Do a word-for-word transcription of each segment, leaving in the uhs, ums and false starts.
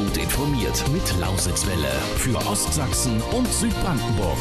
gut informiert mit Lausitzwelle für Ostsachsen und Südbrandenburg.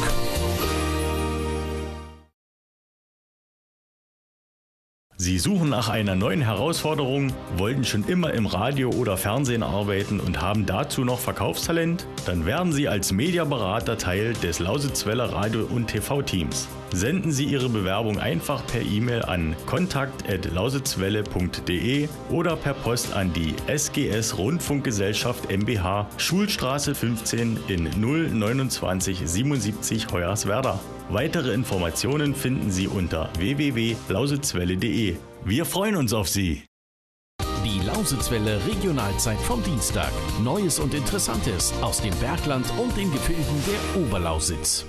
Sie suchen nach einer neuen Herausforderung, wollten schon immer im Radio oder Fernsehen arbeiten und haben dazu noch Verkaufstalent? Dann werden Sie als Mediaberater Teil des Lausitzwelle Radio- und T V-Teams. Senden Sie Ihre Bewerbung einfach per E-Mail an kontakt at lausitzwelle punkt de oder per Post an die S G S Rundfunkgesellschaft MbH, Schulstraße fünfzehn in null neunundzwanzig siebenundsiebzig Hoyerswerda. Weitere Informationen finden Sie unter w w w punkt lausitzwelle punkt de. Wir freuen uns auf Sie! Die Lausitzwelle Regionalzeit vom Dienstag. Neues und Interessantes aus dem Bergland und den Gefilden der Oberlausitz.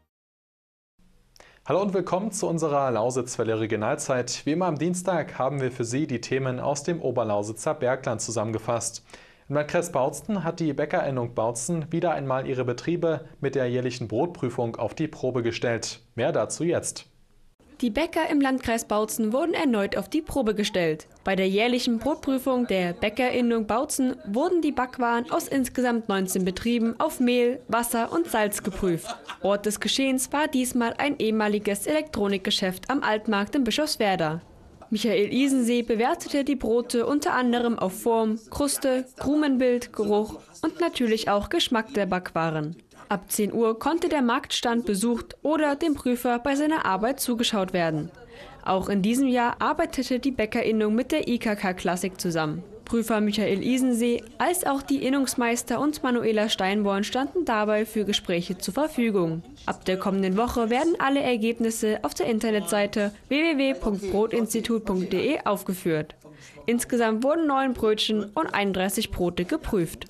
Hallo und willkommen zu unserer Lausitzwelle Regionalzeit. Wie immer am Dienstag haben wir für Sie die Themen aus dem Oberlausitzer Bergland zusammengefasst. Im Landkreis Bautzen hat die Bäckerinnung Bautzen wieder einmal ihre Betriebe mit der jährlichen Brotprüfung auf die Probe gestellt. Mehr dazu jetzt. Die Bäcker im Landkreis Bautzen wurden erneut auf die Probe gestellt. Bei der jährlichen Brotprüfung der Bäckerinnung Bautzen wurden die Backwaren aus insgesamt neunzehn Betrieben auf Mehl, Wasser und Salz geprüft. Ort des Geschehens war diesmal ein ehemaliges Elektronikgeschäft am Altmarkt in Bischofswerda. Michael Isensee bewertete die Brote unter anderem auf Form, Kruste, Krumenbild, Geruch und natürlich auch Geschmack der Backwaren. Ab zehn Uhr konnte der Marktstand besucht oder dem Prüfer bei seiner Arbeit zugeschaut werden. Auch in diesem Jahr arbeitete die Bäckerinnung mit der I K K Klassik zusammen. Prüfer Michael Isensee als auch die Innungsmeister und Manuela Steinborn standen dabei für Gespräche zur Verfügung. Ab der kommenden Woche werden alle Ergebnisse auf der Internetseite w w w punkt brotinstitut punkt de aufgeführt. Insgesamt wurden neun Brötchen und einunddreißig Brote geprüft.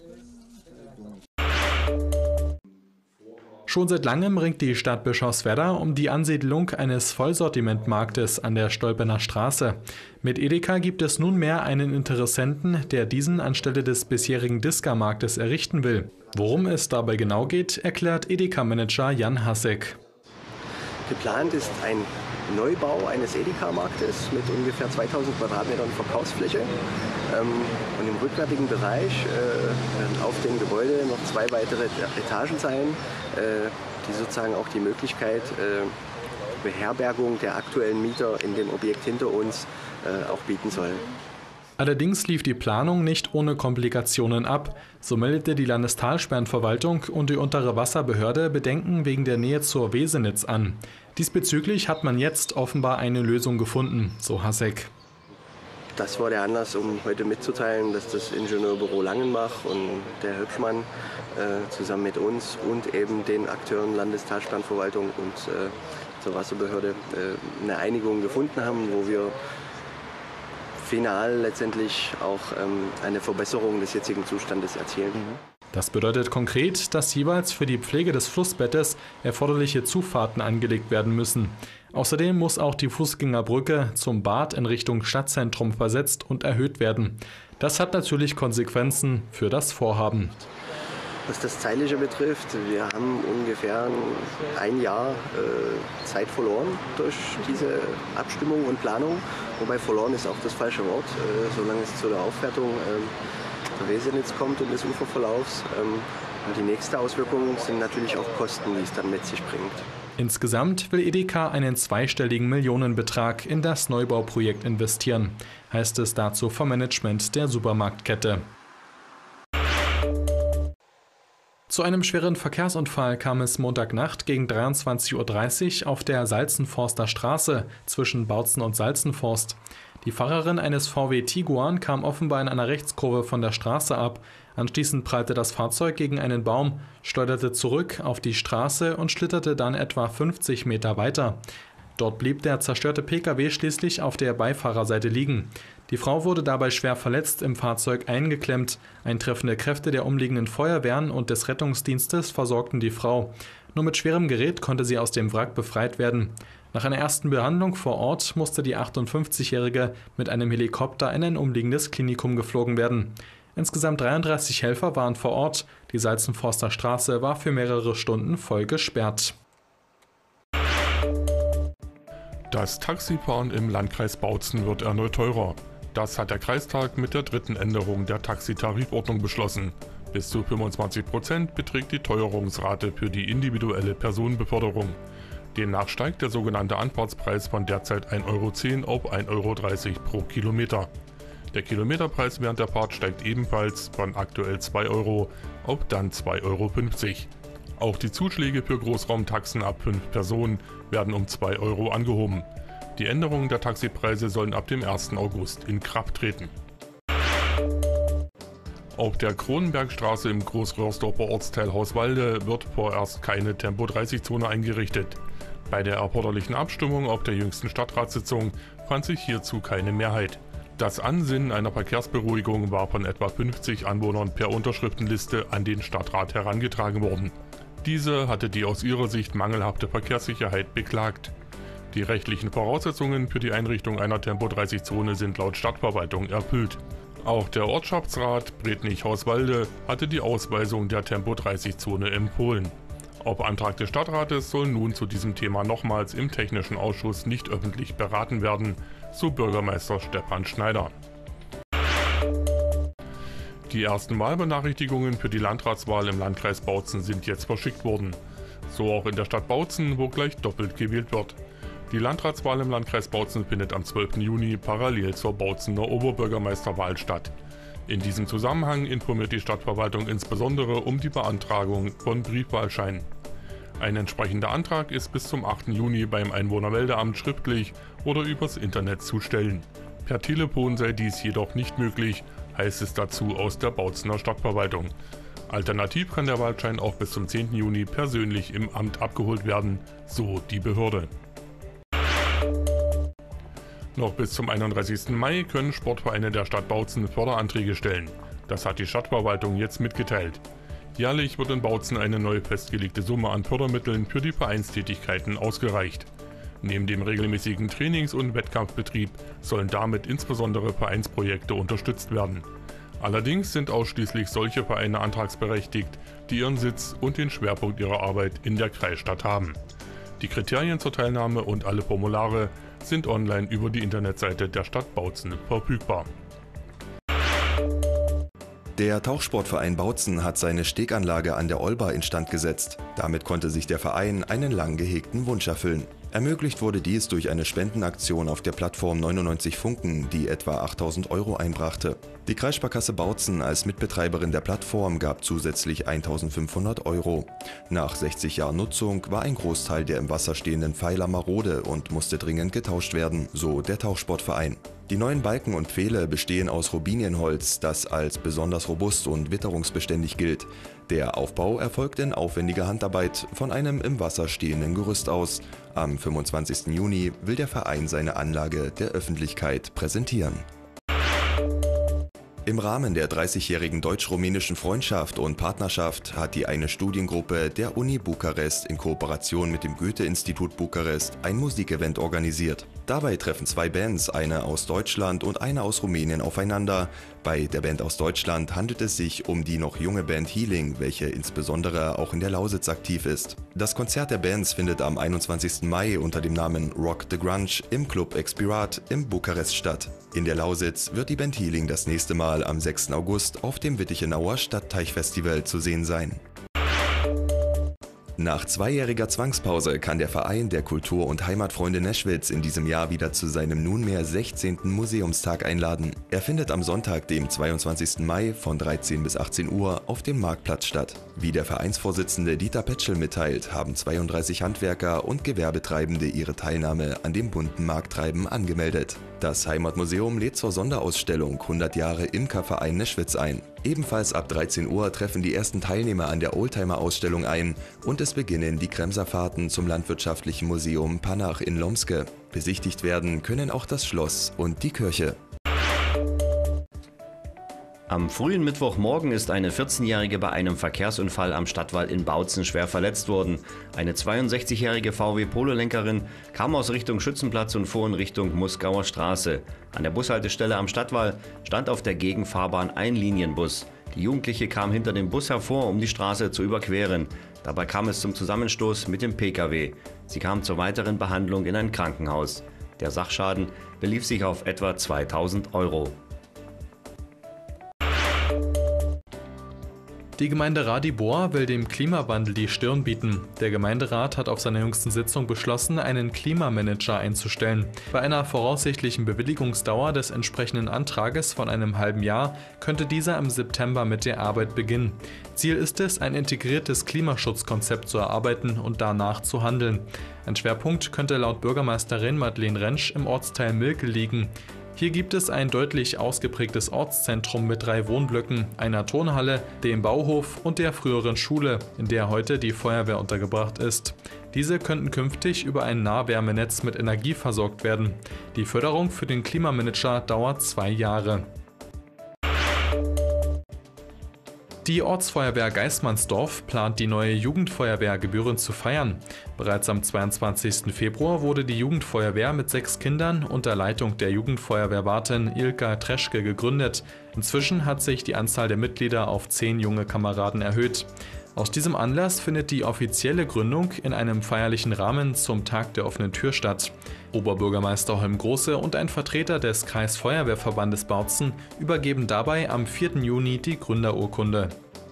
Schon seit langem ringt die Stadt Bischofswerda um die Ansiedlung eines Vollsortimentmarktes an der Stolpener Straße. Mit Edeka gibt es nunmehr einen Interessenten, der diesen anstelle des bisherigen Disca-Marktes errichten will. Worum es dabei genau geht, erklärt Edeka-Manager Jan Hassek. Geplant ist ein Neubau eines Edeka-Marktes mit ungefähr zweitausend Quadratmetern Verkaufsfläche. Und im rückwärtigen Bereich werden auf dem Gebäude noch zwei weitere Etagen sein, die sozusagen auch die Möglichkeit Beherbergung der aktuellen Mieter in dem Objekt hinter uns auch bieten sollen. Allerdings lief die Planung nicht ohne Komplikationen ab. So meldete die Landestalsperrenverwaltung und die untere Wasserbehörde Bedenken wegen der Nähe zur Wesenitz an. Diesbezüglich hat man jetzt offenbar eine Lösung gefunden, so Hassek. Das war der Anlass, um heute mitzuteilen, dass das Ingenieurbüro Langenbach und der Hübschmann äh, zusammen mit uns und eben den Akteuren Landestalsperrenverwaltung und äh, zur Wasserbehörde äh, eine Einigung gefunden haben, wo wir final letztendlich auch ähm, eine Verbesserung des jetzigen Zustandes erzielen. Das bedeutet konkret, dass jeweils für die Pflege des Flussbettes erforderliche Zufahrten angelegt werden müssen. Außerdem muss auch die Fußgängerbrücke zum Bad in Richtung Stadtzentrum versetzt und erhöht werden. Das hat natürlich Konsequenzen für das Vorhaben. Was das Zeitliche betrifft, wir haben ungefähr ein Jahr äh, Zeit verloren durch diese Abstimmung und Planung. Wobei verloren ist auch das falsche Wort, äh, solange es zu der Aufwertung äh, der Wesenitz kommt und des Uferverlaufs. Ähm, und die nächste Auswirkung sind natürlich auch Kosten, die es dann mit sich bringt. Insgesamt will Edeka einen zweistelligen Millionenbetrag in das Neubauprojekt investieren, heißt es dazu vom Management der Supermarktkette. Zu einem schweren Verkehrsunfall kam es Montagnacht gegen dreiundzwanzig Uhr dreißig auf der Salzenforster Straße zwischen Bautzen und Salzenforst. Die Fahrerin eines V W Tiguan kam offenbar in einer Rechtskurve von der Straße ab. Anschließend prallte das Fahrzeug gegen einen Baum, schleuderte zurück auf die Straße und schlitterte dann etwa fünfzig Meter weiter. Dort blieb der zerstörte Pkw schließlich auf der Beifahrerseite liegen. Die Frau wurde dabei schwer verletzt im Fahrzeug eingeklemmt. Eintreffende Kräfte der umliegenden Feuerwehren und des Rettungsdienstes versorgten die Frau. Nur mit schwerem Gerät konnte sie aus dem Wrack befreit werden. Nach einer ersten Behandlung vor Ort musste die achtundfünfzigjährige mit einem Helikopter in ein umliegendes Klinikum geflogen werden. Insgesamt dreiunddreißig Helfer waren vor Ort. Die Salzenforster Straße war für mehrere Stunden voll gesperrt. Das Taxifahren im Landkreis Bautzen wird erneut teurer. Das hat der Kreistag mit der dritten Änderung der Taxitarifordnung beschlossen. Bis zu fünfundzwanzig Prozent beträgt die Teuerungsrate für die individuelle Personenbeförderung. Demnach steigt der sogenannte Anfahrtspreis von derzeit ein Euro zehn auf ein Euro dreißig pro Kilometer. Der Kilometerpreis während der Fahrt steigt ebenfalls von aktuell zwei Euro auf dann zwei Euro fünfzig. Auch die Zuschläge für Großraumtaxen ab fünf Personen werden um zwei Euro angehoben. Die Änderungen der Taxipreise sollen ab dem ersten August in Kraft treten. Auf der Kronenbergstraße im Großröhrsdorfer Ortsteil Hauswalde wird vorerst keine Tempo dreißig Zone eingerichtet. Bei der erforderlichen Abstimmung auf der jüngsten Stadtratssitzung fand sich hierzu keine Mehrheit. Das Ansinnen einer Verkehrsberuhigung war von etwa fünfzig Anwohnern per Unterschriftenliste an den Stadtrat herangetragen worden. Diese hatte die aus ihrer Sicht mangelhafte Verkehrssicherheit beklagt. Die rechtlichen Voraussetzungen für die Einrichtung einer Tempo dreißig Zone sind laut Stadtverwaltung erfüllt. Auch der Ortschaftsrat Bretnich-Hauswalde hatte die Ausweisung der Tempo dreißig Zone empfohlen. Auf Antrag des Stadtrates soll nun zu diesem Thema nochmals im Technischen Ausschuss nicht öffentlich beraten werden, so Bürgermeister Stefan Schneider. Die ersten Wahlbenachrichtigungen für die Landratswahl im Landkreis Bautzen sind jetzt verschickt worden. So auch in der Stadt Bautzen, wo gleich doppelt gewählt wird. Die Landratswahl im Landkreis Bautzen findet am zwölften Juni parallel zur Bautzener Oberbürgermeisterwahl statt. In diesem Zusammenhang informiert die Stadtverwaltung insbesondere um die Beantragung von Briefwahlscheinen. Ein entsprechender Antrag ist bis zum achten Juni beim Einwohnermeldeamt schriftlich oder übers Internet zu stellen. Per Telefon sei dies jedoch nicht möglich, heißt es dazu aus der Bautzener Stadtverwaltung. Alternativ kann der Wahlschein auch bis zum zehnten Juni persönlich im Amt abgeholt werden, so die Behörde. Noch bis zum einunddreißigsten Mai können Sportvereine der Stadt Bautzen Förderanträge stellen. Das hat die Stadtverwaltung jetzt mitgeteilt. Jährlich wird in Bautzen eine neu festgelegte Summe an Fördermitteln für die Vereinstätigkeiten ausgereicht. Neben dem regelmäßigen Trainings- und Wettkampfbetrieb sollen damit insbesondere Vereinsprojekte unterstützt werden. Allerdings sind ausschließlich solche Vereine antragsberechtigt, die ihren Sitz und den Schwerpunkt ihrer Arbeit in der Kreisstadt haben. Die Kriterien zur Teilnahme und alle Formulare sind online über die Internetseite der Stadt Bautzen verfügbar. Der Tauchsportverein Bautzen hat seine Steganlage an der Olba instand gesetzt. Damit konnte sich der Verein einen lang gehegten Wunsch erfüllen. Ermöglicht wurde dies durch eine Spendenaktion auf der Plattform neunundneunzig Funken, die etwa achttausend Euro einbrachte. Die Kreissparkasse Bautzen als Mitbetreiberin der Plattform gab zusätzlich eintausendfünfhundert Euro. Nach sechzig Jahren Nutzung war ein Großteil der im Wasser stehenden Pfeiler marode und musste dringend getauscht werden, so der Tauchsportverein. Die neuen Balken und Pfähle bestehen aus Robinienholz, das als besonders robust und witterungsbeständig gilt. Der Aufbau erfolgt in aufwendiger Handarbeit von einem im Wasser stehenden Gerüst aus. Am fünfundzwanzigsten Juni will der Verein seine Anlage der Öffentlichkeit präsentieren. Im Rahmen der dreißigjährigen deutsch-rumänischen Freundschaft und Partnerschaft hat die eine Studiengruppe der Uni Bukarest in Kooperation mit dem Goethe-Institut Bukarest ein Musikevent organisiert. Dabei treffen zwei Bands, eine aus Deutschland und eine aus Rumänien, aufeinander. Bei der Band aus Deutschland handelt es sich um die noch junge Band Healing, welche insbesondere auch in der Lausitz aktiv ist. Das Konzert der Bands findet am einundzwanzigsten Mai unter dem Namen Rock the Grunge im Club Expirat im Bukarest statt. In der Lausitz wird die Band Healing das nächste Mal am sechsten August auf dem Wittichenauer Stadtteichfestival zu sehen sein. Nach zweijähriger Zwangspause kann der Verein der Kultur- und Heimatfreunde Neschwitz in diesem Jahr wieder zu seinem nunmehr sechzehnten Museumstag einladen. Er findet am Sonntag, dem zweiundzwanzigsten Mai von dreizehn bis achtzehn Uhr auf dem Marktplatz statt. Wie der Vereinsvorsitzende Dieter Petschel mitteilt, haben zweiunddreißig Handwerker und Gewerbetreibende ihre Teilnahme an dem bunten Markttreiben angemeldet. Das Heimatmuseum lädt zur Sonderausstellung hundert Jahre Imkerverein Neschwitz ein. Ebenfalls ab dreizehn Uhr treffen die ersten Teilnehmer an der Oldtimer-Ausstellung ein und es beginnen die Kremserfahrten zum Landwirtschaftlichen Museum Panach in Lomske. Besichtigt werden können auch das Schloss und die Kirche. Am frühen Mittwochmorgen ist eine vierzehnjährige bei einem Verkehrsunfall am Stadtwall in Bautzen schwer verletzt worden. Eine zweiundsechzigjährige V W-Polo-Lenkerin kam aus Richtung Schützenplatz und fuhr in Richtung Muskauer Straße. An der Bushaltestelle am Stadtwall stand auf der Gegenfahrbahn ein Linienbus. Die Jugendliche kam hinter dem Bus hervor, um die Straße zu überqueren. Dabei kam es zum Zusammenstoß mit dem P K W. Sie kam zur weiteren Behandlung in ein Krankenhaus. Der Sachschaden belief sich auf etwa zweitausend Euro. Die Gemeinde Radibor will dem Klimawandel die Stirn bieten. Der Gemeinderat hat auf seiner jüngsten Sitzung beschlossen, einen Klimamanager einzustellen. Bei einer voraussichtlichen Bewilligungsdauer des entsprechenden Antrages von einem halben Jahr könnte dieser im September mit der Arbeit beginnen. Ziel ist es, ein integriertes Klimaschutzkonzept zu erarbeiten und danach zu handeln. Ein Schwerpunkt könnte laut Bürgermeisterin Madeleine Rentsch im Ortsteil Milke liegen. Hier gibt es ein deutlich ausgeprägtes Ortszentrum mit drei Wohnblöcken, einer Turnhalle, dem Bauhof und der früheren Schule, in der heute die Feuerwehr untergebracht ist. Diese könnten künftig über ein Nahwärmenetz mit Energie versorgt werden. Die Förderung für den Klimamanager dauert zwei Jahre. Die Ortsfeuerwehr Geismannsdorf plant, die neue Jugendfeuerwehr gebührend zu feiern. Bereits am zweiundzwanzigsten Februar wurde die Jugendfeuerwehr mit sechs Kindern unter Leitung der Jugendfeuerwehrwartin Ilka Treschke gegründet. Inzwischen hat sich die Anzahl der Mitglieder auf zehn junge Kameraden erhöht. Aus diesem Anlass findet die offizielle Gründung in einem feierlichen Rahmen zum Tag der offenen Tür statt. Oberbürgermeister Holm Große und ein Vertreter des Kreisfeuerwehrverbandes Bautzen übergeben dabei am vierten Juni die Gründerurkunde.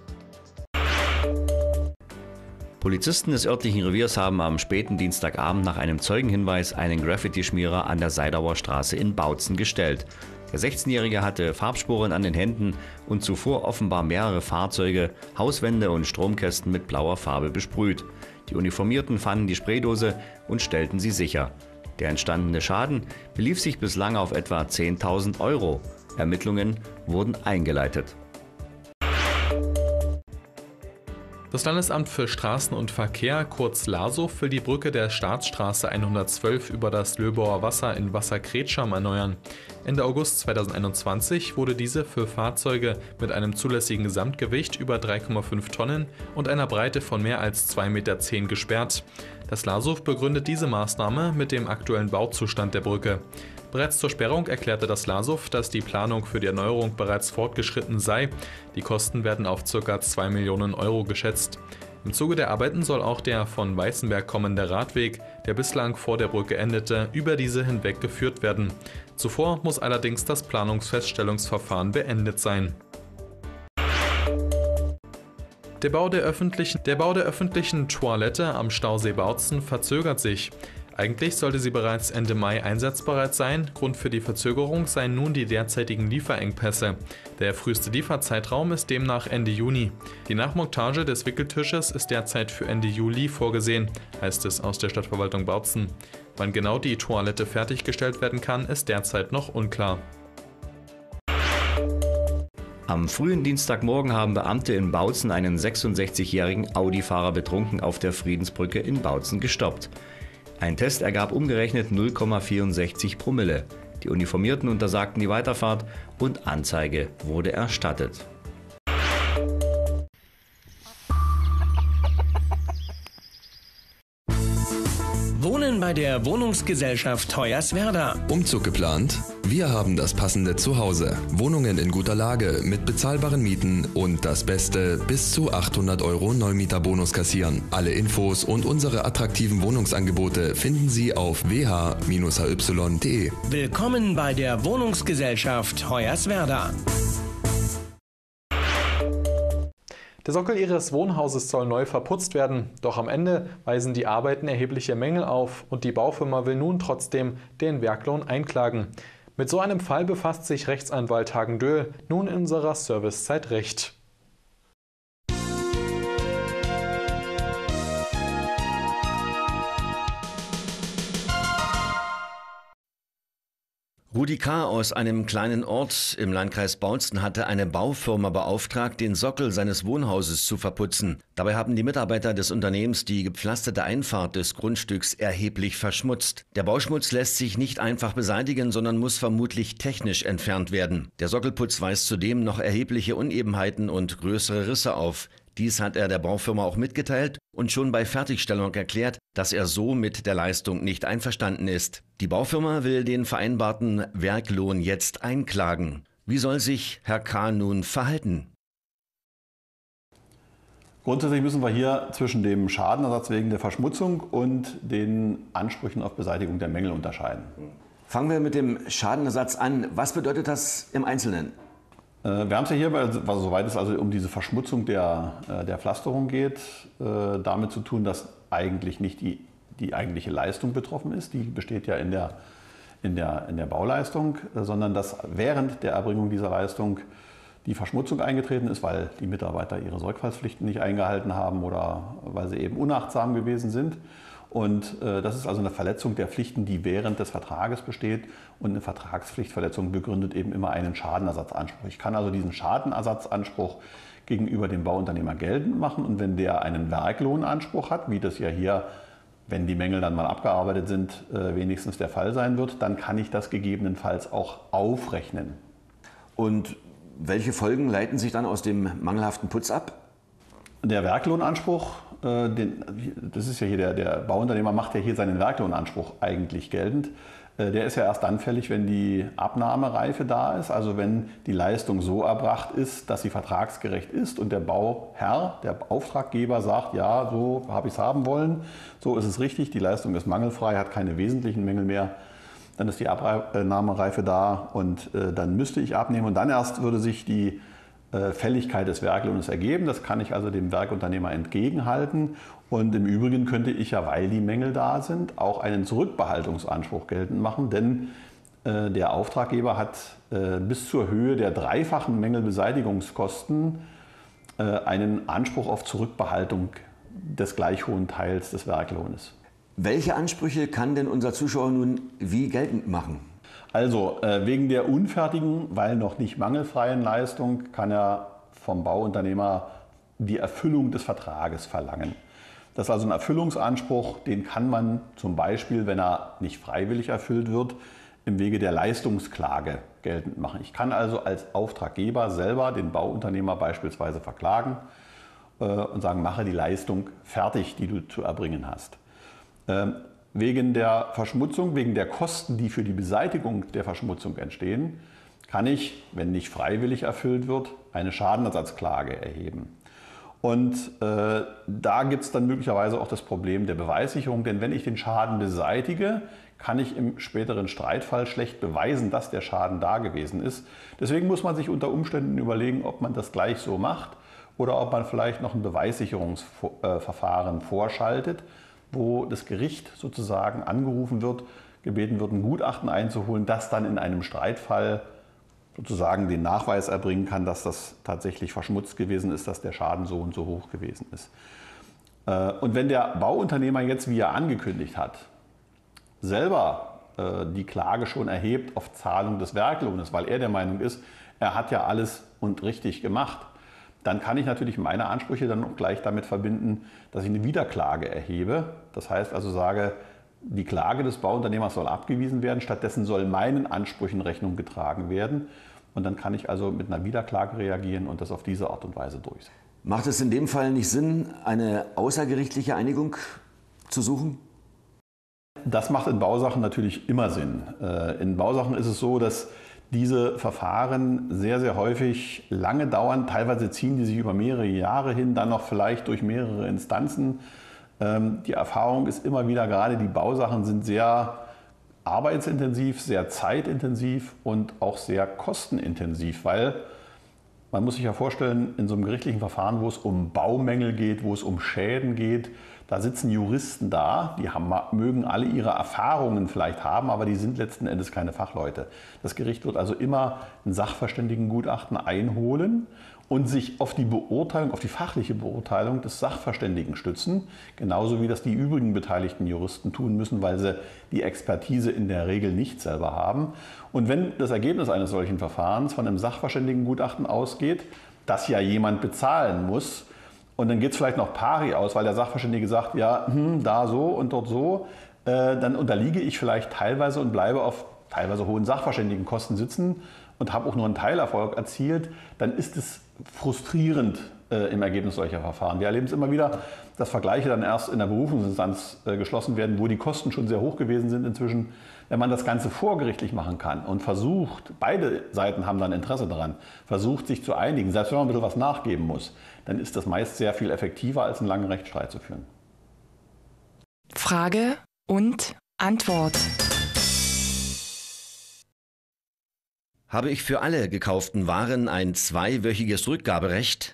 Polizisten des örtlichen Reviers haben am späten Dienstagabend nach einem Zeugenhinweis einen Graffiti-Schmierer an der Seidauer Straße in Bautzen gestellt. Der sechzehnjährige hatte Farbspuren an den Händen und zuvor offenbar mehrere Fahrzeuge, Hauswände und Stromkästen mit blauer Farbe besprüht. Die Uniformierten fanden die Spraydose und stellten sie sicher. Der entstandene Schaden belief sich bislang auf etwa zehntausend Euro. Ermittlungen wurden eingeleitet. Das Landesamt für Straßen und Verkehr, kurz LASUV, will die Brücke der Staatsstraße hundertzwölf über das Löbauer Wasser in Wasserkretscham erneuern. Ende August zweitausendeinundzwanzig wurde diese für Fahrzeuge mit einem zulässigen Gesamtgewicht über drei Komma fünf Tonnen und einer Breite von mehr als zwei Meter zehn gesperrt. Das LASUV begründet diese Maßnahme mit dem aktuellen Bauzustand der Brücke. Bereits zur Sperrung erklärte das LASUV, dass die Planung für die Erneuerung bereits fortgeschritten sei. Die Kosten werden auf ca. zwei Millionen Euro geschätzt. Im Zuge der Arbeiten soll auch der von Weißenberg kommende Radweg, der bislang vor der Brücke endete, über diese hinweg geführt werden. Zuvor muss allerdings das Planungsfeststellungsverfahren beendet sein. Der Bau der öffentlichen, der Bau der öffentlichen Toilette am Stausee Bautzen verzögert sich. Eigentlich sollte sie bereits Ende Mai einsatzbereit sein. Grund für die Verzögerung seien nun die derzeitigen Lieferengpässe. Der früheste Lieferzeitraum ist demnach Ende Juni. Die Nachmontage des Wickeltisches ist derzeit für Ende Juli vorgesehen, heißt es aus der Stadtverwaltung Bautzen. Wann genau die Toilette fertiggestellt werden kann, ist derzeit noch unklar. Am frühen Dienstagmorgen haben Beamte in Bautzen einen sechsundsechzigjährigen Audi-Fahrer betrunken auf der Friedensbrücke in Bautzen gestoppt. Ein Test ergab umgerechnet null Komma vierundsechzig Promille. Die Uniformierten untersagten die Weiterfahrt und Anzeige wurde erstattet. Wohnen bei der Wohnungsgesellschaft Hoyerswerda. Umzug geplant? Wir haben das passende Zuhause. Wohnungen in guter Lage mit bezahlbaren Mieten und das Beste, bis zu achthundert Euro Neumieterbonus kassieren. Alle Infos und unsere attraktiven Wohnungsangebote finden Sie auf w h Bindestrich h y punkt d e. Willkommen bei der Wohnungsgesellschaft Hoyerswerda. Der Sockel ihres Wohnhauses soll neu verputzt werden, doch am Ende weisen die Arbeiten erhebliche Mängel auf und die Baufirma will nun trotzdem den Werklohn einklagen. Mit so einem Fall befasst sich Rechtsanwalt Hagen Döhl nun in unserer Servicezeit Recht. Rudi K. aus einem kleinen Ort im Landkreis Bautzen hatte eine Baufirma beauftragt, den Sockel seines Wohnhauses zu verputzen. Dabei haben die Mitarbeiter des Unternehmens die gepflasterte Einfahrt des Grundstücks erheblich verschmutzt. Der Bauschmutz lässt sich nicht einfach beseitigen, sondern muss vermutlich technisch entfernt werden. Der Sockelputz weist zudem noch erhebliche Unebenheiten und größere Risse auf. Dies hat er der Baufirma auch mitgeteilt und schon bei Fertigstellung erklärt, dass er so mit der Leistung nicht einverstanden ist. Die Baufirma will den vereinbarten Werklohn jetzt einklagen. Wie soll sich Herr K. nun verhalten? Grundsätzlich müssen wir hier zwischen dem Schadenersatz wegen der Verschmutzung und den Ansprüchen auf Beseitigung der Mängel unterscheiden. Fangen wir mit dem Schadenersatz an. Was bedeutet das im Einzelnen? Wir haben es ja hier, also, soweit es also um diese Verschmutzung der, der Pflasterung geht, damit zu tun, dass eigentlich nicht die, die eigentliche Leistung betroffen ist. Die besteht ja in der, in, der, in der Bauleistung, sondern dass während der Erbringung dieser Leistung die Verschmutzung eingetreten ist, weil die Mitarbeiter ihre Sorgfaltspflichten nicht eingehalten haben oder weil sie eben unachtsam gewesen sind. Und äh, das ist also eine Verletzung der Pflichten, die während des Vertrages besteht. Und eine Vertragspflichtverletzung begründet eben immer einen Schadenersatzanspruch. Ich kann also diesen Schadenersatzanspruch gegenüber dem Bauunternehmer geltend machen. Und wenn der einen Werklohnanspruch hat, wie das ja hier, wenn die Mängel dann mal abgearbeitet sind, äh, wenigstens der Fall sein wird, dann kann ich das gegebenenfalls auch aufrechnen. Und welche Folgen leiten sich dann aus dem mangelhaften Putz ab? Der Werklohnanspruch, äh, den, das ist ja hier der, der Bauunternehmer macht ja hier seinen Werklohnanspruch eigentlich geltend. Äh, der ist ja erst dann fällig, wenn die Abnahmereife da ist, also wenn die Leistung so erbracht ist, dass sie vertragsgerecht ist und der Bauherr, der Auftraggeber sagt, ja, so habe ich es haben wollen, so ist es richtig, die Leistung ist mangelfrei, hat keine wesentlichen Mängel mehr. Dann ist die Abnahmereife da und äh, dann müsste ich abnehmen und dann erst würde sich die äh, Fälligkeit des Werklohnes ergeben. Das kann ich also dem Werkunternehmer entgegenhalten und im Übrigen könnte ich ja, weil die Mängel da sind, auch einen Zurückbehaltungsanspruch geltend machen, denn äh, der Auftraggeber hat äh, bis zur Höhe der dreifachen Mängelbeseitigungskosten äh, einen Anspruch auf Zurückbehaltung des gleich hohen Teils des Werklohnes. Welche Ansprüche kann denn unser Zuschauer nun wie geltend machen? Also äh, wegen der unfertigen, weil noch nicht mangelfreien Leistung kann er vom Bauunternehmer die Erfüllung des Vertrages verlangen. Das ist also ein Erfüllungsanspruch, den kann man zum Beispiel, wenn er nicht freiwillig erfüllt wird, im Wege der Leistungsklage geltend machen. Ich kann also als Auftraggeber selber den Bauunternehmer beispielsweise verklagen äh, und sagen, mache die Leistung fertig, die du zu erbringen hast. Wegen der Verschmutzung, wegen der Kosten, die für die Beseitigung der Verschmutzung entstehen, kann ich, wenn nicht freiwillig erfüllt wird, eine Schadenersatzklage erheben. Und äh, da gibt es dann möglicherweise auch das Problem der Beweissicherung, denn wenn ich den Schaden beseitige, kann ich im späteren Streitfall schlecht beweisen, dass der Schaden da gewesen ist. Deswegen muss man sich unter Umständen überlegen, ob man das gleich so macht oder ob man vielleicht noch ein Beweissicherungsverfahren vorschaltet, wo das Gericht sozusagen angerufen wird, gebeten wird, ein Gutachten einzuholen, das dann in einem Streitfall sozusagen den Nachweis erbringen kann, dass das tatsächlich verschmutzt gewesen ist, dass der Schaden so und so hoch gewesen ist. Und wenn der Bauunternehmer jetzt, wie er angekündigt hat, selber die Klage schon erhebt auf Zahlung des Werklohnes, weil er der Meinung ist, er hat ja alles und richtig gemacht, dann kann ich natürlich meine Ansprüche dann auch gleich damit verbinden, dass ich eine Wiederklage erhebe. Das heißt also sage, die Klage des Bauunternehmers soll abgewiesen werden, stattdessen soll meinen Ansprüchen Rechnung getragen werden. Und dann kann ich also mit einer Wiederklage reagieren und das auf diese Art und Weise durchsetzen. Macht es in dem Fall nicht Sinn, eine außergerichtliche Einigung zu suchen? Das macht in Bausachen natürlich immer Sinn. In Bausachen ist es so, dass diese Verfahren sehr, sehr häufig lange dauern. Teilweise ziehen die sich über mehrere Jahre hin, dann noch vielleicht durch mehrere Instanzen. Die Erfahrung ist immer wieder, gerade die Bausachen sind sehr arbeitsintensiv, sehr zeitintensiv und auch sehr kostenintensiv, weil man muss sich ja vorstellen, in so einem gerichtlichen Verfahren, wo es um Baumängel geht, wo es um Schäden geht, da sitzen Juristen da, die haben, mögen alle ihre Erfahrungen vielleicht haben, aber die sind letzten Endes keine Fachleute. Das Gericht wird also immer ein Sachverständigengutachten einholen und sich auf die Beurteilung, auf die fachliche Beurteilung des Sachverständigen stützen, genauso wie das die übrigen beteiligten Juristen tun müssen, weil sie die Expertise in der Regel nicht selber haben. Und wenn das Ergebnis eines solchen Verfahrens von einem Sachverständigengutachten ausgeht, das ja jemand bezahlen muss, und dann geht es vielleicht noch pari aus, weil der Sachverständige sagt, ja, hm, da so und dort so, äh, dann unterliege ich vielleicht teilweise und bleibe auf teilweise hohen Sachverständigenkosten sitzen und habe auch nur einen Teilerfolg erzielt, dann ist es frustrierend äh, im Ergebnis solcher Verfahren. Wir erleben es immer wieder, dass Vergleiche dann erst in der Berufungsinstanz äh, geschlossen werden, wo die Kosten schon sehr hoch gewesen sind inzwischen. Wenn man das Ganze vorgerichtlich machen kann und versucht, beide Seiten haben dann Interesse daran, versucht sich zu einigen, selbst wenn man ein bisschen was nachgeben muss, dann ist das meist sehr viel effektiver, als einen langen Rechtsstreit zu führen. Frage und Antwort. Habe ich für alle gekauften Waren ein zweiwöchiges Rückgaberecht?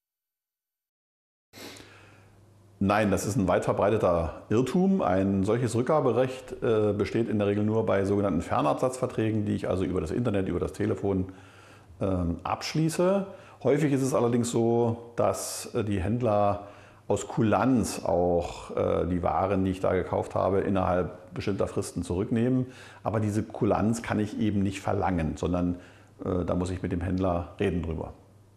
Nein, das ist ein weit verbreiteter Irrtum. Ein solches Rückgaberecht äh, besteht in der Regel nur bei sogenannten Fernabsatzverträgen, die ich also über das Internet, über das Telefon ähm, abschließe. Häufig ist es allerdings so, dass äh, die Händler aus Kulanz auch äh, die Waren, die ich da gekauft habe, innerhalb bestimmter Fristen zurücknehmen. Aber diese Kulanz kann ich eben nicht verlangen, sondern äh, da muss ich mit dem Händler reden drüber.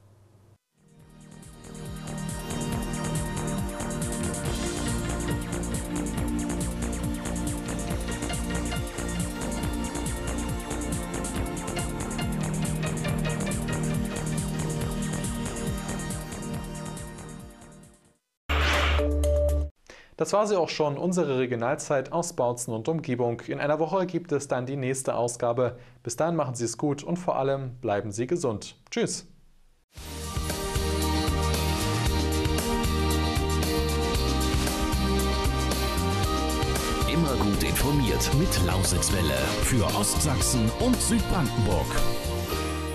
Das war sie auch schon, unsere Regionalzeit aus Bautzen und Umgebung. In einer Woche gibt es dann die nächste Ausgabe. Bis dahin machen Sie es gut und vor allem bleiben Sie gesund. Tschüss! Immer gut informiert mit Lausitzwelle für Ostsachsen und Südbrandenburg.